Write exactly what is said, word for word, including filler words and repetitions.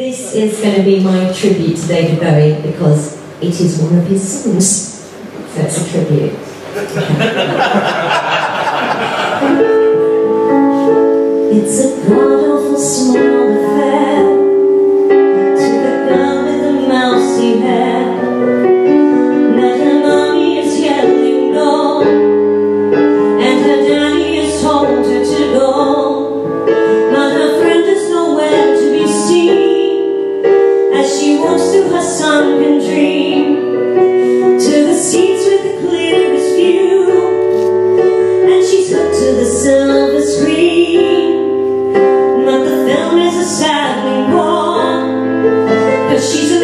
This is going to be my tribute to David Bowie because it is one of his songs, so it's a tribute. It's a god-awful small affair to the girl with the mousy hair, but her mommy is yelling no, and her daddy has told her to go, but her friend is nowhere to be seen as she walks through her sunken dream to the seats with the clearest view, and she's hooked to the silver screen. But the film is a saddening one, 'cause she's a